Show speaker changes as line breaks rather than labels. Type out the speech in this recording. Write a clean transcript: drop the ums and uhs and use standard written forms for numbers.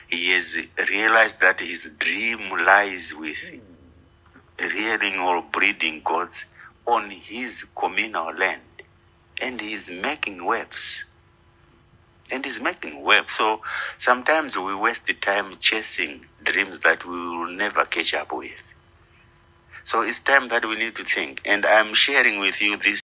he has realized that his dream lies with rearing or breeding goats on his communal land. And he's making waves. So sometimes we waste the time chasing dreams that we will never catch up with. So it's time that we need to think. And I'm sharing with you this